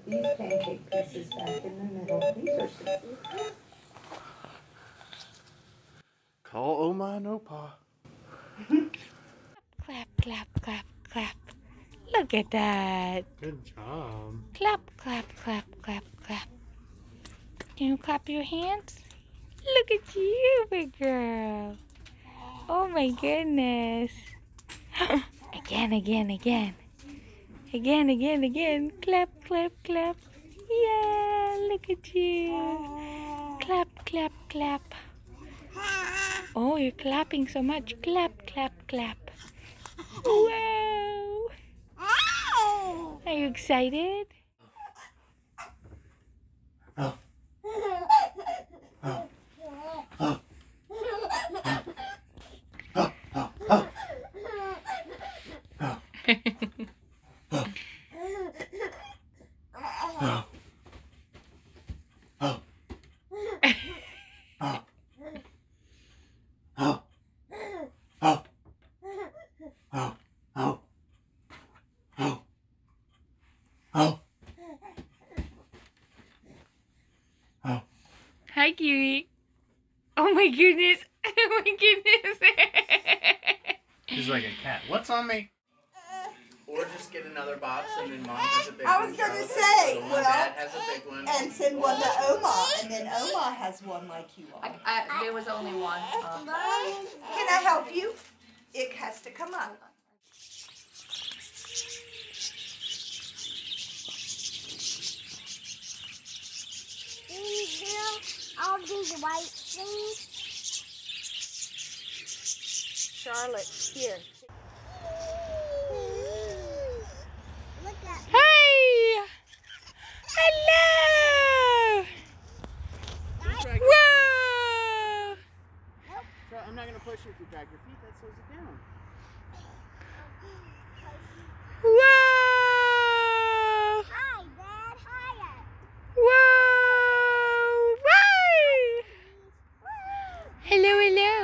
these pancake pieces back in the middle. These are 60. Call Oma and Opa. Clap, clap, clap, clap. Look at that. Good job. Clap, clap, clap, clap, clap. Can you clap your hands? Look at you, big girl. Oh my goodness. Again, again, again. Again, again, again. Clap, clap, clap. Yeah, look at you. Clap, clap, clap. Oh, you're clapping so much. Clap, clap, clap. Wow. Are you excited? Oh. Oh. Oh. Oh. Oh. Oh. Hi, Kiwi. Oh my goodness. Oh my goodness. She's like a cat. What's on me? Or just get another box and then Mom has a big one. I was going to say, well, Dad has a big one. and send one to Oma, and then Oma has one like you are. There was only one. Can I help you? It has to come up. All these white things. Charlotte, here. Look at Hey! Hello! Whoa! I'm not going to push you if you drag your feet. That slows it down. Whoa! Hi, Dad. Higher. Whoa! Right! Hello, hello.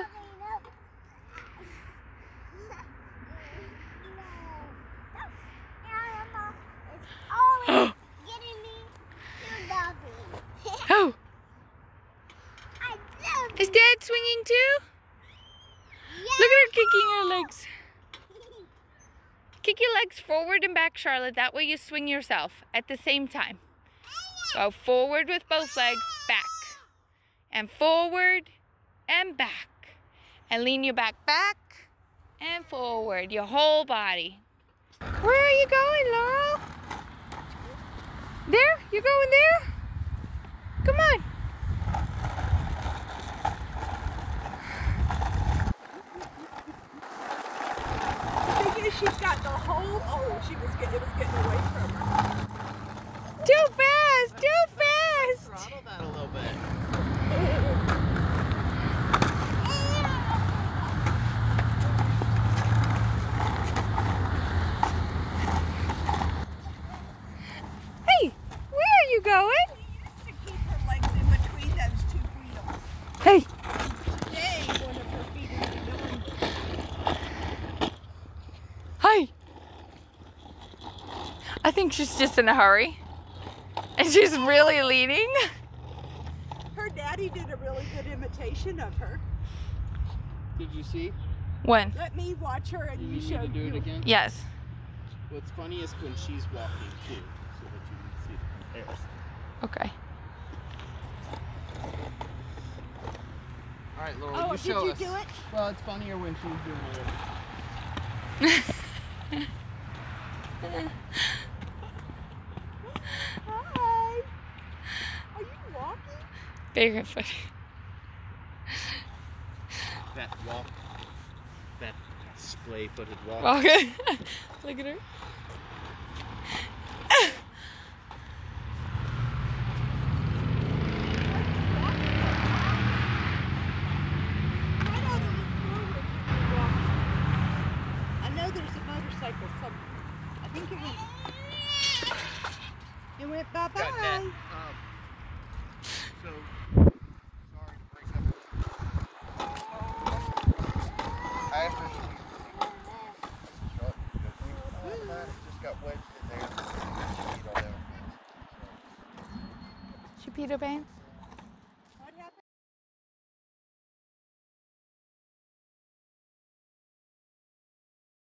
Always getting me too loving. Oh! I love Is Dad swinging too? Look at her kicking her legs. Kick your legs forward and back, Charlotte. That way you swing yourself at the same time. Go forward with both legs, back. And forward and back. And lean your back and forward. Your whole body. Where are you going, Laurel? There? You're going there? Come on. She's got the whole, it was getting away from her. Too fast, too fast. Throttle that a little bit. Hey, where are you going? She used to keep her legs in between those two wheels. Hey. Today, one of her feet is doing. Hi. I think she's just in a hurry. And she's really leaning. Her daddy did a really good imitation of her. Did you see? When? Let me watch her and you show need to do it again? Yes. What's funny is when she's walking too, so that you can see the comparison. Okay. All right, Laurel, you show us. Did you do it? Well, it's funnier when she's doing it. Hi. Are you walking? Very funny. That walk, that splay-footed walk. Okay. Look at her. I know there's a motorcycle somewhere. I think it went bye-bye. Got that. So, sorry to break up. I have to Peter Pan?